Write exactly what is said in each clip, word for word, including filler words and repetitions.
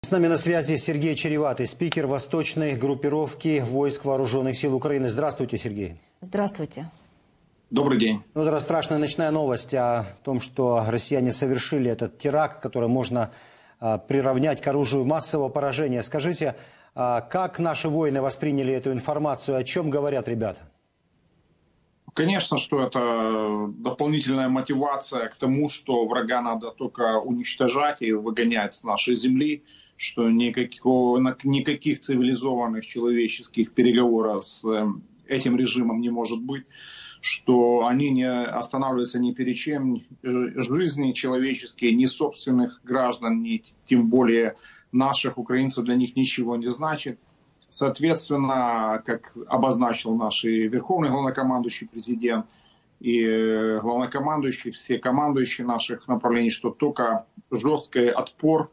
С нами на связи Сергей Череватый, спикер восточной группировки войск Вооруженных сил Украины. Здравствуйте, Сергей. Здравствуйте. Добрый день. Ну, это страшная ночная новость о том, что россияне совершили этот теракт, который можно а, приравнять к оружию массового поражения. Скажите, а, как наши воины восприняли эту информацию, о чем говорят ребята? Конечно, что это дополнительная мотивация к тому, что врага надо только уничтожать и выгонять с нашей земли, что никаких, никаких цивилизованных человеческих переговоров с этим режимом не может быть, что они не останавливаются ни перед чем, жизни человеческие, ни собственных граждан, ни тем более наших украинцев для них ничего не значит. Соответственно, как обозначил наш и верховный главнокомандующий президент, и главнокомандующий, все командующие наших направлений, что только жесткий отпор,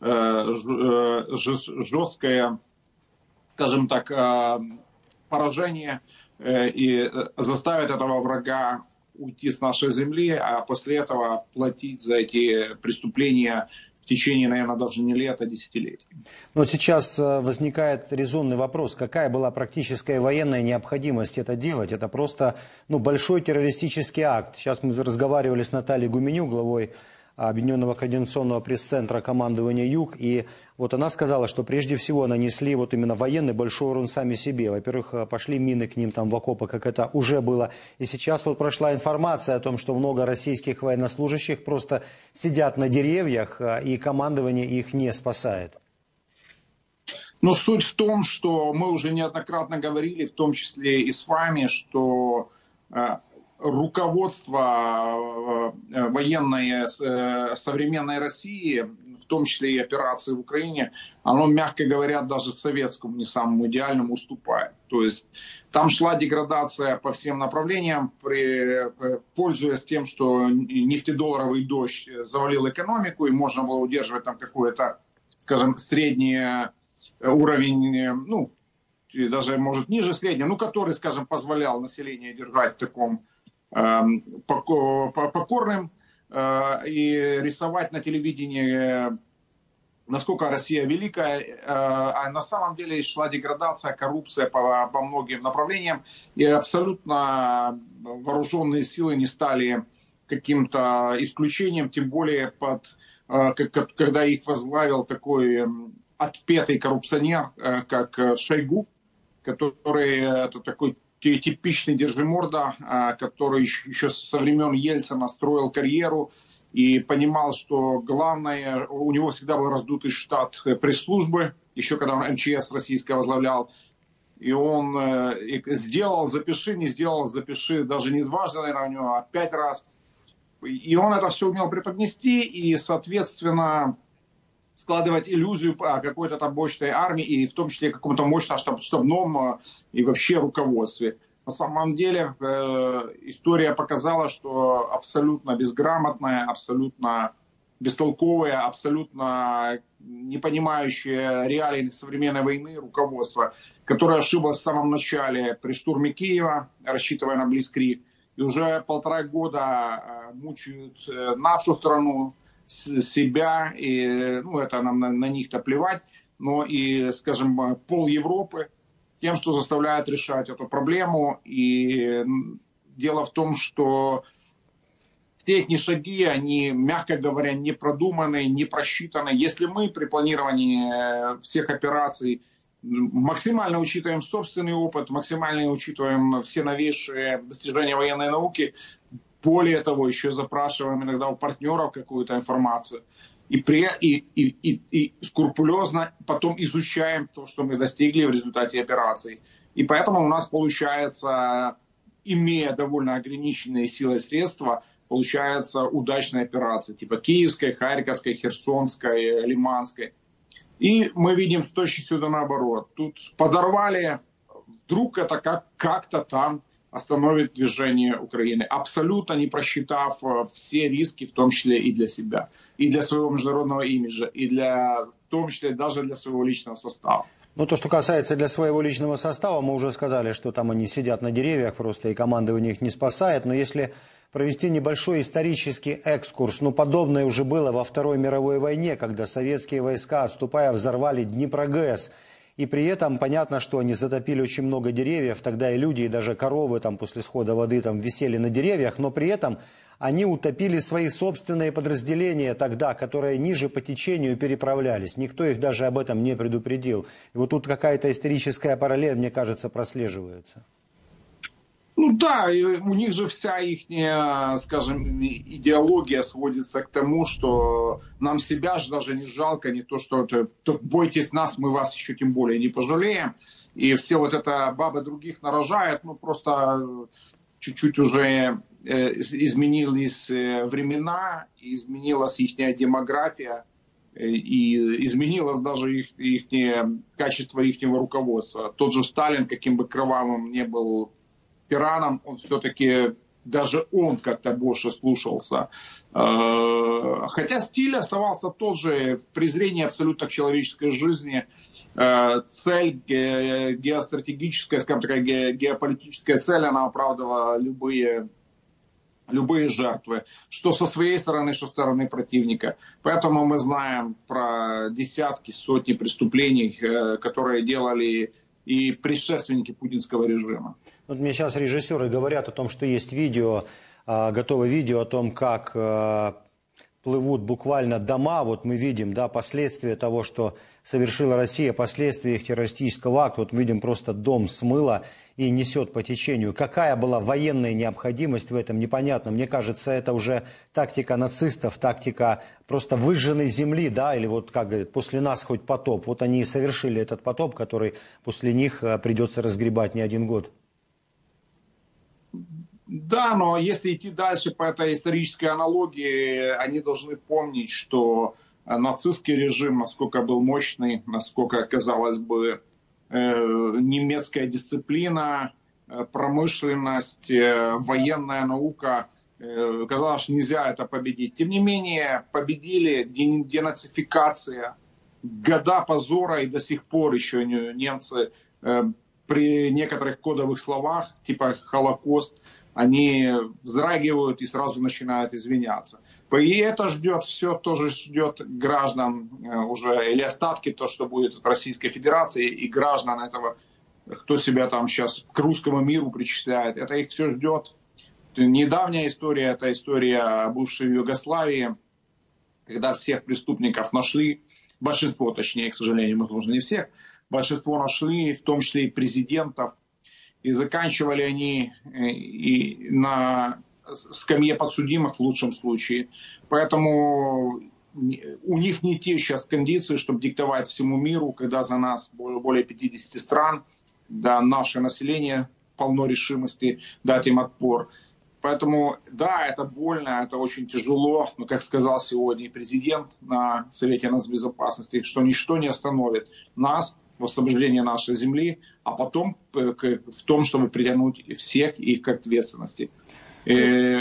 жесткое, скажем так, поражение и заставит этого врага уйти с нашей земли, а после этого платить за эти преступления в течение, наверное, даже не лет, а десятилетий. Но сейчас возникает резонный вопрос. Какая была практическая военная необходимость это делать? Это просто ну, большой террористический акт. Сейчас мы разговаривали с Натальей Гуменюк, главой Объединенного координационного пресс-центра командования Юг. И вот она сказала, что прежде всего нанесли вот именно военный большой урон сами себе. Во-первых, пошли мины к ним там в окопы, как это уже было. И сейчас вот прошла информация о том, что много российских военнослужащих просто сидят на деревьях, и командование их не спасает. Но суть в том, что мы уже неоднократно говорили, в том числе и с вами, что руководство военной современной России, в том числе и операции в Украине, оно, мягко говоря, даже советскому, не самому идеальному, уступает. То есть там шла деградация по всем направлениям, при, пользуясь тем, что нефтедолларовый дождь завалил экономику, и можно было удерживать там какой-то, скажем, средний уровень, ну, даже, может, ниже среднего, ну, который, скажем, позволял населению держать в таком покорным и рисовать на телевидении, насколько Россия великая, а на самом деле шла деградация, коррупция по, по многим направлениям, и абсолютно вооруженные силы не стали каким-то исключением, тем более под, когда их возглавил такой отпетый коррупционер, как Шойгу, который это такой типичный держиморда, который еще со времен Ельцина строил карьеру и понимал, что главное, у него всегда был раздутый штат пресс-службы, еще когда он эм че эс российское возглавлял. И он сделал, запиши, не сделал, запиши, даже не дважды, наверное, у него, а пять раз. И он это все умел преподнести, и, соответственно, складывать иллюзию о какой-то там мощной армии, и в том числе каком-то мощном штабном и вообще руководстве. На самом деле э, история показала, что абсолютно безграмотная, абсолютно бестолковая, абсолютно не понимающее реалий современной войны руководство, которое ошиблось в самом начале при штурме Киева, рассчитывая на Блицкриг, и уже полтора года мучают нашу страну, себя, и ну, это нам на, на них-то плевать, но и, скажем, пол Европы тем, что заставляет решать эту проблему. И дело в том, что все эти шаги, они, мягко говоря, не продуманы, не просчитаны. Если мы при планировании всех операций максимально учитываем собственный опыт, максимально учитываем все новейшие достижения военной науки, более того, еще запрашиваем иногда у партнеров какую-то информацию. И, при, и, и, и, и скрупулезно потом изучаем то, что мы достигли в результате операции. И поэтому у нас получается, имея довольно ограниченные силы и средства, получается удачная операция. Типа Киевской, Харьковской, Херсонской, Лиманской. И мы видим с точностью да наоборот. Тут подорвали, вдруг это как, как-то там остановит движение Украины, абсолютно не просчитав все риски, в том числе и для себя, и для своего международного имиджа, и для, в том числе даже для своего личного состава. Ну, то, что касается для своего личного состава, мы уже сказали, что там они сидят на деревьях просто, и командование их не спасает. Но если провести небольшой исторический экскурс. Ну, подобное уже было во Второй мировой войне, когда советские войска, отступая, взорвали Днепрогэс. И при этом понятно, что они затопили очень много деревьев. Тогда и люди, и даже коровы там после схода воды там висели на деревьях. Но при этом они утопили свои собственные подразделения тогда, которые ниже по течению переправлялись. Никто их даже об этом не предупредил. И вот тут какая-то историческая параллель, мне кажется, прослеживается. Ну да, у них же вся их, скажем, идеология сводится к тому, что нам себя же даже не жалко, не то, что то, бойтесь нас, мы вас еще тем более не пожалеем. И все вот это бабы других нарожают, ну просто чуть-чуть уже изменились времена, изменилась их демография, и изменилось даже их, их качество их руководства. Тот же Сталин, каким бы кровавым ни был тираном, он все-таки, даже он как-то больше слушался. Хотя стиль оставался тот же, презрение абсолютно к человеческой жизни, цель геостратегическая, скажем, такая геополитическая цель, она оправдывала любые, любые жертвы, что со своей стороны, что со стороны противника. Поэтому мы знаем про десятки, сотни преступлений, которые делали и предшественники путинского режима. Вот мне сейчас режиссеры говорят о том, что есть видео, готовое видео о том, как плывут буквально дома. Вот мы видим, да, последствия того, что совершила Россия, последствия их террористического акта. Вот видим, просто дом смыло и несет по течению. Какая была военная необходимость в этом, непонятно. Мне кажется, это уже тактика нацистов, тактика просто выжженной земли, да, или вот, как говорят, после нас хоть потоп. Вот они и совершили этот потоп, который после них придется разгребать не один год. Да, но если идти дальше по этой исторической аналогии, они должны помнить, что нацистский режим, насколько был мощный, насколько, казалось бы, немецкая дисциплина, промышленность, военная наука, казалось, что нельзя это победить. Тем не менее, победили, денацификация, года позора, и до сих пор еще немцы при некоторых кодовых словах, типа «Холокост», они вздрагивают и сразу начинают извиняться. И это ждет, все тоже ждет граждан уже, или остатки, то, что будет от Российской Федерации, и граждан этого, кто себя там сейчас к русскому миру причисляет, это их все ждет. Недавняя история, это история бывшей Югославии, когда всех преступников нашли, большинство, точнее, к сожалению, возможно, не всех, большинство нашли, в том числе и президентов, и заканчивали они и на скамье подсудимых в лучшем случае. Поэтому у них не те сейчас кондиции, чтобы диктовать всему миру, когда за нас более пятидесяти стран, да, наше население полно решимости дать им отпор. Поэтому, да, это больно, это очень тяжело, но, как сказал сегодня президент на Совете нацбезопасности, что ничто не остановит нас в освобождении нашей земли, а потом в том, чтобы притянуть всех их к ответственности. И,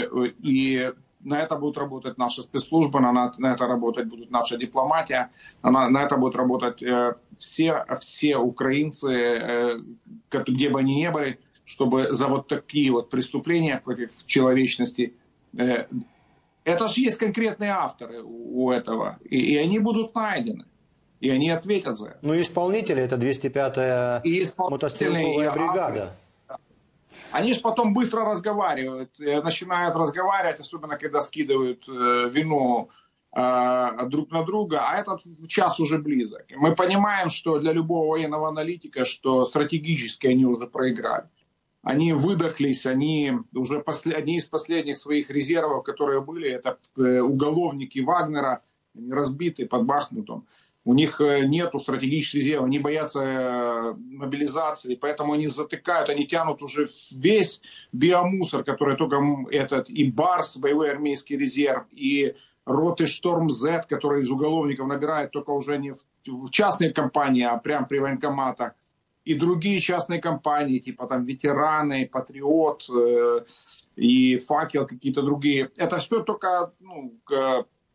и на это будет работать наша спецслужба, на, на это работать будет наша дипломатия, на, на это будут работать э, все, все украинцы, э, где бы они ни были, чтобы за вот такие вот преступления против человечности, э, это же есть конкретные авторы у, у этого, и, и они будут найдены. И они ответят за это. Ну, исполнители — это двести пятая мотострелковая бригада. Они же потом быстро разговаривают, начинают разговаривать, особенно когда скидывают вину э, друг на друга, а этот час уже близок. Мы понимаем, что для любого военного аналитика, что стратегически они уже проиграли. Они выдохлись, они уже после, одни из последних своих резервов, которые были, это уголовники Вагнера, они разбиты под Бахмутом. У них нету стратегических резервов, они боятся мобилизации, поэтому они затыкают, они тянут уже весь биомусор, который только этот, и Барс, боевой армейский резерв, и роты Шторм-З, которые из уголовников набирают только уже не в частные компании, а прямо при военкоматах, и другие частные компании, типа там Ветераны, Патриот э, и Факел, какие-то другие. Это все только, ну,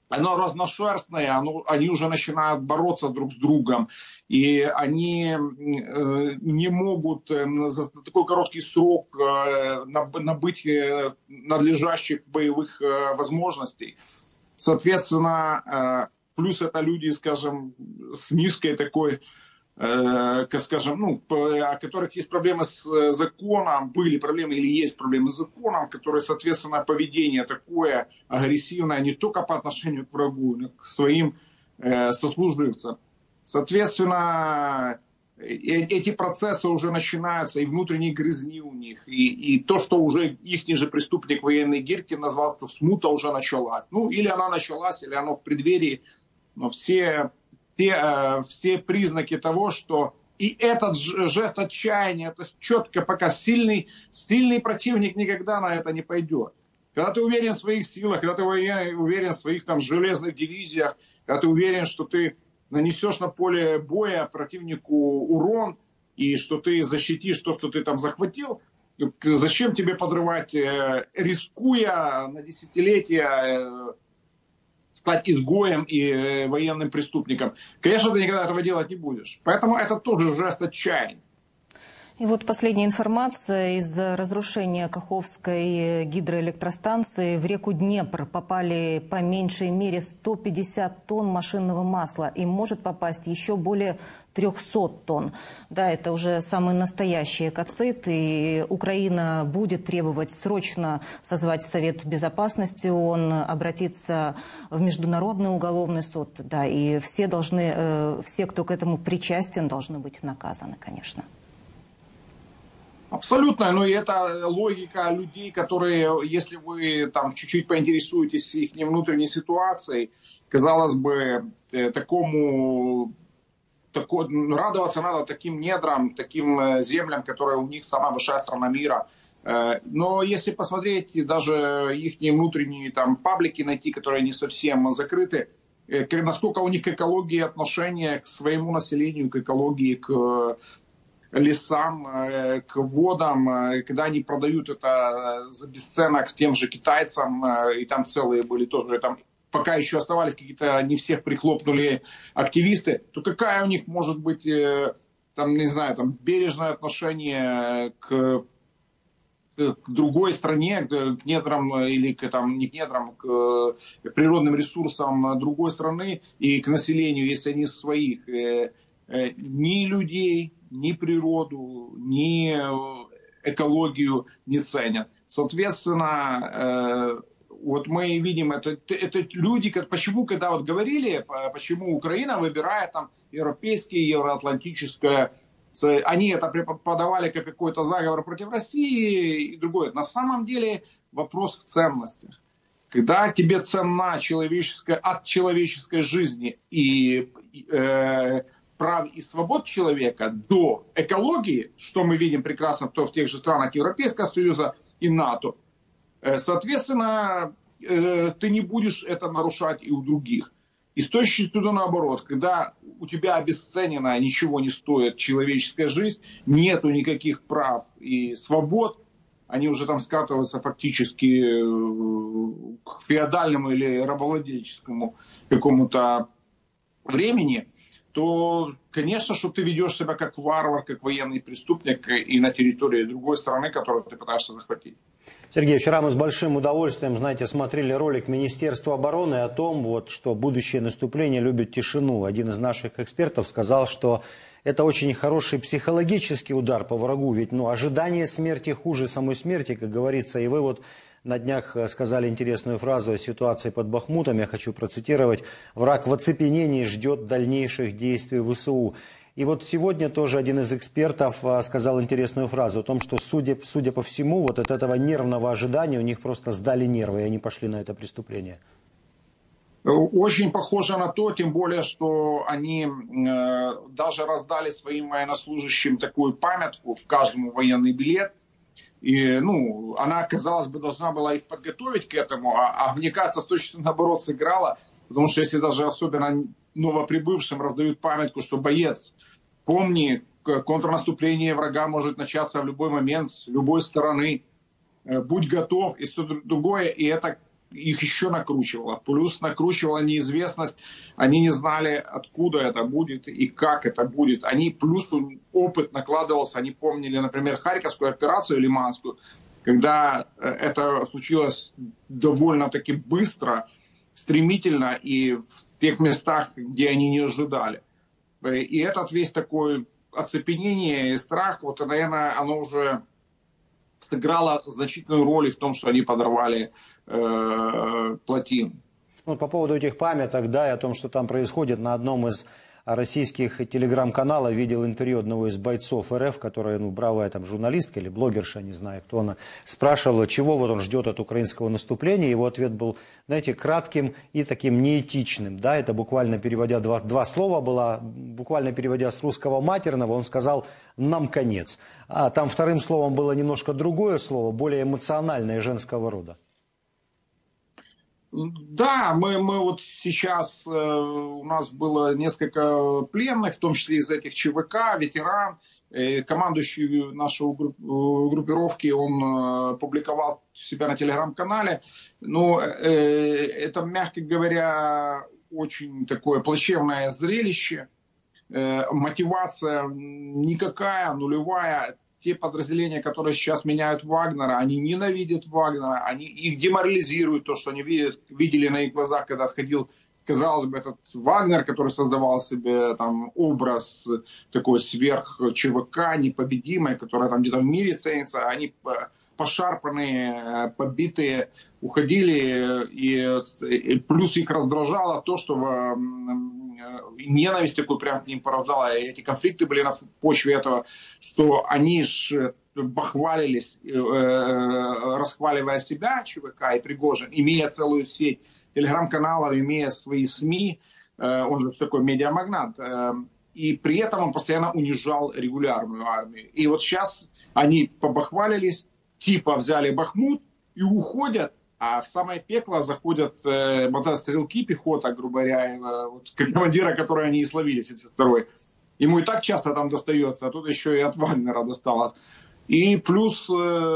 оно разношерстное, оно, они уже начинают бороться друг с другом, и они э, не могут э, за такой короткий срок э, набыть э, надлежащих боевых э, возможностей. Соответственно, э, плюс это люди, скажем, с низкой такой, э, скажем, ну, у которых есть проблемы с законом, были проблемы или есть проблемы с законом, которые, соответственно, поведение такое агрессивное не только по отношению к врагу, но и к своим э, сослуживцам. Соответственно, э, эти процессы уже начинаются, и внутренние грызни у них, и, и то, что уже их же преступник военный Гиркин назвал, что смута уже началась. Ну, или она началась, или она в преддверии, но все... Все, все признаки того, что и этот жест отчаяния, то есть четко пока сильный, сильный противник никогда на это не пойдет. Когда ты уверен в своих силах, когда ты уверен в своих там железных дивизиях, когда ты уверен, что ты нанесешь на поле боя противнику урон, и что ты защитишь то, что ты там захватил, зачем тебе подрывать, рискуя на десятилетия стать изгоем и военным преступником? Конечно, ты никогда этого делать не будешь. Поэтому это тоже жест отчаяния. И вот последняя информация. Из-за разрушения Каховской гидроэлектростанции в реку Днепр попали по меньшей мере сто пятьдесят тонн машинного масла. И может попасть еще более трехсот тонн. Да, это уже самый настоящий экоцид. И Украина будет требовать срочно созвать Совет Безопасности ООН, обратиться в Международный уголовный суд. Да, и все должны, все, кто к этому причастен, должны быть наказаны, конечно. Абсолютно, ну и это логика людей, которые, если вы там чуть-чуть поинтересуетесь их внутренней ситуацией, казалось бы, такому, тако, радоваться надо таким недрам, таким землям, которые у них самая большая страна мира. Но если посмотреть даже их внутренние там паблики найти, которые не совсем закрыты, насколько у них к экологии отношение, к своему населению, к экологии, к лесам, к водам, когда они продают это за бесценок тем же китайцам, и там целые были тоже, там пока еще оставались какие-то, не всех прихлопнули активисты, то какая у них может быть, там, не знаю, там бережное отношение к, к другой стране, к недрам или к, там, не к недрам, к природным ресурсам другой страны и к населению, если они своих, ни людей, ни природу, ни экологию не ценят. Соответственно, вот мы видим, это, это люди, почему, когда вот говорили, почему Украина выбирает там европейское, евроатлантическое, они это преподавали как какой-то заговор против России и другое. На самом деле вопрос в ценностях. Когда тебе ценна человеческая, от человеческой жизни и э, прав и свобод человека до экологии, что мы видим прекрасно в тех же странах Европейского Союза и НАТО, соответственно, ты не будешь это нарушать и у других. И с точки туда наоборот, когда у тебя обесценена, ничего не стоит человеческая жизнь, нету никаких прав и свобод, они уже там скатываются фактически к феодальному или рабовладельческому какому-то времени, то, конечно, что ты ведешь себя как варвар, как военный преступник и на территории другой страны, которую ты пытаешься захватить. Сергей, вчера мы с большим удовольствием, знаете, смотрели ролик Министерства обороны о том, вот, что будущее наступление любит тишину. Один из наших экспертов сказал, что это очень хороший психологический удар по врагу, ведь ну, ожидание смерти хуже самой смерти, как говорится, и вы вот на днях сказали интересную фразу о ситуации под Бахмутом, я хочу процитировать: «Враг в оцепенении ждет дальнейших действий ВСУ». И вот сегодня тоже один из экспертов сказал интересную фразу о том, что, судя, судя по всему, вот от этого нервного ожидания у них просто сдали нервы, и они пошли на это преступление. Очень похоже на то, тем более, что они э, даже раздали своим военнослужащим такую памятку в каждому военный билет. И, ну, она, казалось бы, должна была их подготовить к этому, а, а мне кажется, точно наоборот сыграла, потому что если даже особенно новоприбывшим раздают памятку, что боец, помни, контрнаступление врага может начаться в любой момент, с любой стороны, будь готов, и что другое, и это их еще накручивало. Плюс накручивала неизвестность. Они не знали, откуда это будет и как это будет. Они плюс опыт накладывался. Они помнили, например, Харьковскую операцию Лиманскую, когда это случилось довольно-таки быстро, стремительно и в тех местах, где они не ожидали. И этот весь такой оцепенение и страх, вот, наверное, оно уже сыграло значительную роль в том, что они подорвали э, плотину. Ну, по поводу этих памяток, да, и о том, что там происходит, на одном из российских телеграм-каналов видел интервью одного из бойцов РФ, которая, ну, бравая там журналистка или блогерша, не знаю, кто она, спрашивала, чего вот он ждет от украинского наступления. Его ответ был, знаете, кратким и таким неэтичным. Да, это буквально переводя два, два слова было, буквально переводя с русского матерного, он сказал «нам конец». А там вторым словом было немножко другое слово, более эмоциональное, женского рода. Да, мы, мы вот сейчас, э, у нас было несколько пленных, в том числе из этих ЧВК, ветеран, э, командующий нашей группировки, он э, публиковал себя на телеграм-канале. Но э, это, мягко говоря, очень такое плачевное зрелище. Э, мотивация никакая, нулевая. Те подразделения, которые сейчас меняют Вагнера, они ненавидят Вагнера, они их деморализируют, то, что они видят, видели на их глазах, когда отходил, казалось бы, этот Вагнер, который создавал себе там образ такой сверх ЧВК, непобедимой, которая там где-то в мире ценится, они пошарпанные, побитые, уходили, и, и плюс их раздражало то, что ненависть такую прям к ним порождала, и эти конфликты были на почве этого, что они же бахвалились, э, расхваливая себя, ЧВК и Пригожин, имея целую сеть телеграм-каналов, имея свои СМИ, э, он же такой медиамагнат, э, и при этом он постоянно унижал регулярную армию. И вот сейчас они побахвалились, типа взяли Бахмут и уходят, а в самое пекло заходят э, мотострелки, пехота, грубо говоря, э, вот, командира, который они и словили, семьдесят второй. Ему и так часто там достается, а тут еще и от Вагнера досталось. И плюс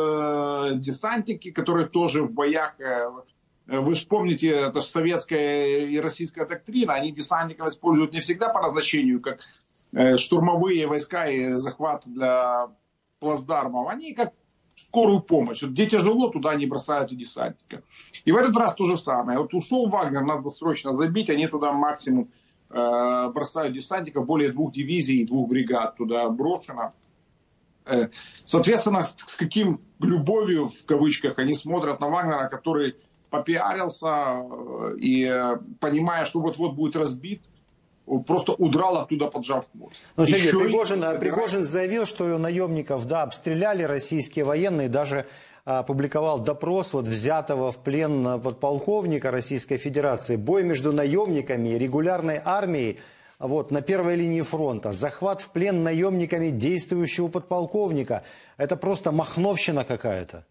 э, десантники, которые тоже в боях, э, вы же помните, это же советская и российская доктрина, они десантников используют не всегда по назначению, как э, штурмовые войска и захват для плацдармов, они как скорую помощь. Вот где тяжело, туда они бросают и десантника. И в этот раз то же самое. Вот ушел Вагнер, надо срочно забить, они туда максимум э, бросают десантников, более двух дивизий, двух бригад туда брошено. Э, соответственно, с, с каким любовью, в кавычках, они смотрят на Вагнера, который попиарился э, и э, понимая, что вот-вот будет разбит, просто удрал оттуда, поджав хвост. Но, Сергей, Пригожин, и... Пригожин заявил, что наемников, да, обстреляли российские военные, даже опубликовал допрос вот взятого в плен подполковника Российской Федерации. Бой между наемниками и регулярной армией вот, на первой линии фронта. Захват в плен наемниками действующего подполковника. Это просто махновщина какая-то.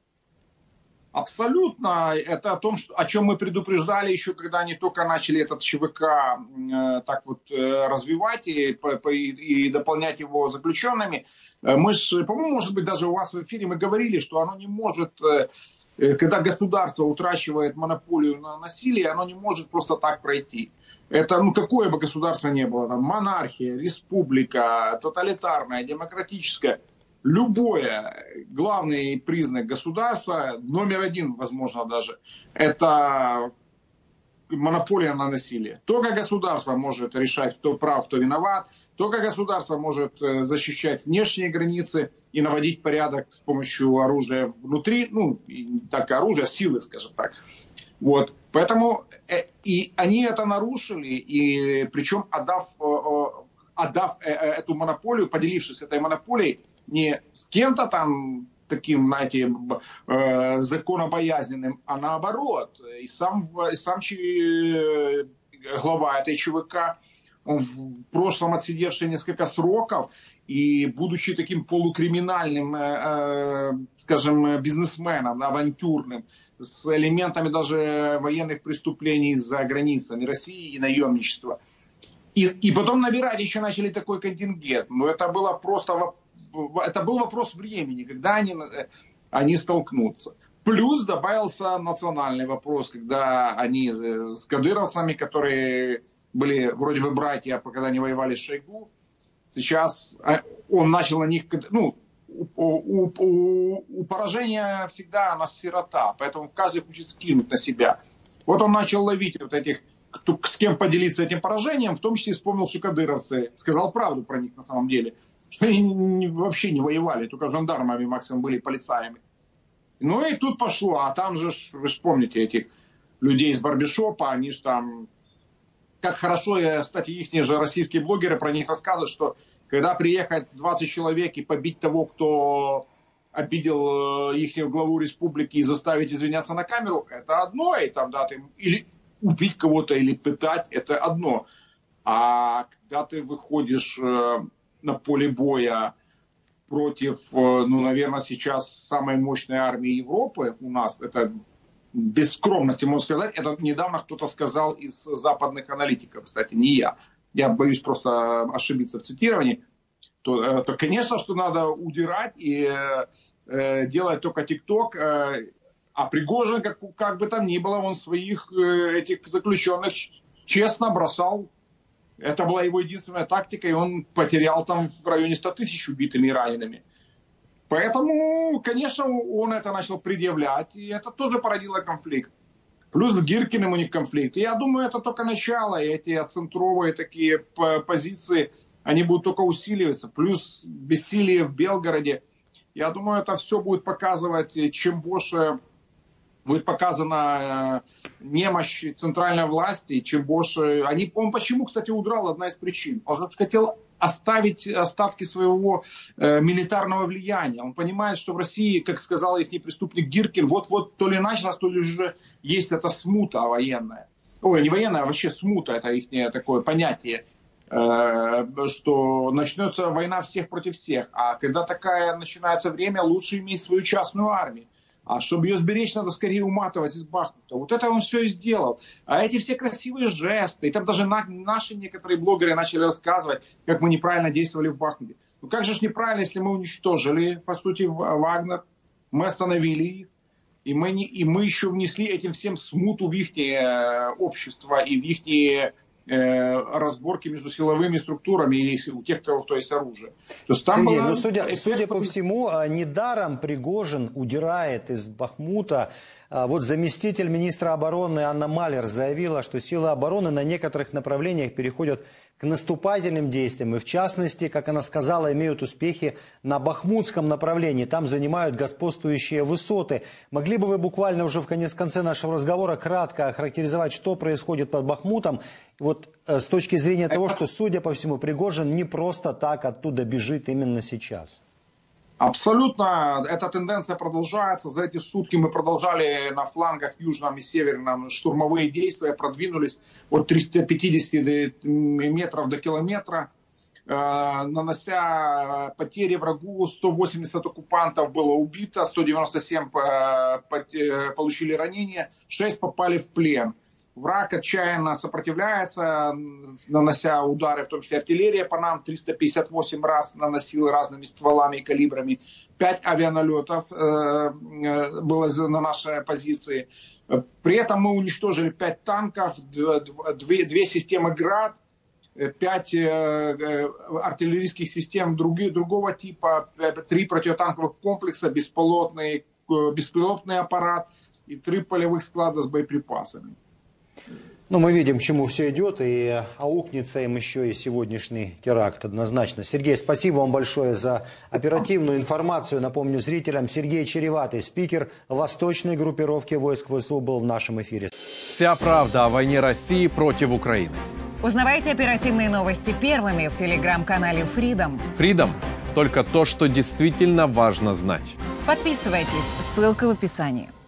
Абсолютно. Это о том, что, о чем мы предупреждали еще, когда они только начали этот ЧВК э, так вот э, развивать и, по, по, и дополнять его заключенными. Мы же, по-моему, может быть, даже у вас в эфире мы говорили, что оно не может, э, когда государство утрачивает монополию на насилие, оно не может просто так пройти. Это, ну, какое бы государство ни было, там, монархия, республика, тоталитарная, демократическая. Любое, главный признак государства, номер один, возможно, даже, это монополия на насилие. Только государство может решать, кто прав, кто виноват. Только государство может защищать внешние границы и наводить порядок с помощью оружия внутри, ну, так, оружия, силы, скажем так. Вот. Поэтому и они это нарушили, и причем отдав, отдав эту монополию, поделившись этой монополией, не с кем-то там таким, знаете, э, законобоязненным, а наоборот. И сам, и сам э, глава этой ЧВК, он в прошлом отсидевший несколько сроков, и будучи таким полукриминальным, э, э, скажем, бизнесменом, авантюрным, с элементами даже военных преступлений за границами России и наемничества. И, и потом набирать еще начали такой контингент. Но это было просто... Это был вопрос времени, когда они, они столкнутся. Плюс добавился национальный вопрос, когда они с кадыровцами, которые были вроде бы братья, когда они воевали с Шойгу, сейчас он начал на них... Ну, у, у, у, у поражения всегда она сирота, поэтому каждый хочет скинуть на себя. Вот он начал ловить вот этих, кто, с кем поделиться этим поражением, в том числе вспомнил, что кадыровцы, сказал правду про них на самом деле, что они не, вообще не воевали, только жандармами максимум были, полицаями. Ну и тут пошло, а там же, вы же помните этих людей из барбершопа, они же там, как хорошо, кстати, их же российские блогеры про них рассказывают, что когда приехать двадцать человек и побить того, кто обидел их главу республики, и заставить извиняться на камеру, это одно, и там, да, ты, или убить кого-то, или пытать, это одно. А когда ты выходишь на поле боя против, ну, наверное, сейчас самой мощной армии Европы у нас, это без скромности можно сказать, это недавно кто-то сказал из западных аналитиков, кстати, не я. Я боюсь просто ошибиться в цитировании, то, то конечно, что надо удирать и э, делать только ТикТок, э, а Пригожин, как, как бы там ни было, он своих э, этих заключенных честно бросал. Это была его единственная тактика, и он потерял там в районе ста тысяч убитыми и ранеными. Поэтому, конечно, он это начал предъявлять, и это тоже породило конфликт. Плюс с Гиркиным у них конфликт. И я думаю, это только начало. И эти центровые такие позиции, они будут только усиливаться. Плюс бессилие в Белгороде. Я думаю, это все будет показывать, чем больше будет показана немощь центральной власти, чем больше... Они, он почему, кстати, удрал? Одна из причин. Он же хотел оставить остатки своего э, милитарного влияния. Он понимает, что в России, как сказал их преступник Гиркин, вот-вот то ли началось, то ли уже есть эта смута военная. Ой, не военная, а вообще смута, это их такое понятие, э, что начнется война всех против всех. А когда такая начинается время, лучше иметь свою частную армию. А чтобы ее сберечь, надо скорее уматывать из Бахмута. Вот это он все и сделал. А эти все красивые жесты, и там даже на, наши некоторые блогеры начали рассказывать, как мы неправильно действовали в Бахмуте. Ну как же ж неправильно, если мы уничтожили, по сути, Вагнер, мы остановили их, и мы, не, и мы еще внесли этим всем смуту в их общество и в их разборки между силовыми структурами или у тех, кто, кто есть оружие. То есть там Сергей, было... ну, судя, судя по всему, недаром Пригожин удирает из Бахмута. Вот заместитель министра обороны Анна Малер заявила, что силы обороны на некоторых направлениях переходят к наступательным действиям. И в частности, как она сказала, имеют успехи на бахмутском направлении. Там занимают господствующие высоты. Могли бы вы буквально уже в конец, конце нашего разговора кратко охарактеризовать, что происходит под Бахмутом? Вот с точки зрения того, что, судя по всему, Пригожин не просто так оттуда бежит именно сейчас. Абсолютно. Эта тенденция продолжается. За эти сутки мы продолжали на флангах южном и северном штурмовые действия, продвинулись от трёхсот пятидесяти метров до километра, нанося потери врагу. сто восемьдесят оккупантов было убито, сто девяносто семь получили ранения, шесть попали в плен. Враг отчаянно сопротивляется, нанося удары, в том числе артиллерия по нам, триста пятьдесят восемь раз наносила разными стволами и калибрами. Пять авианалетов э, было на нашей позиции. При этом мы уничтожили пять танков, две, две системы «Град», пять э, артиллерийских систем други, другого типа, три противотанковых комплекса, беспилотный, беспилотный аппарат и три полевых склада с боеприпасами. Ну, мы видим, к чему все идет, и аукнется им еще и сегодняшний теракт однозначно. Сергей, спасибо вам большое за оперативную информацию. Напомню зрителям, Сергей Череватый, спикер восточной группировки войск ВСУ, был в нашем эфире. Вся правда о войне России против Украины. Узнавайте оперативные новости первыми в телеграм-канале Freedom. Freedom – только то, что действительно важно знать. Подписывайтесь, ссылка в описании.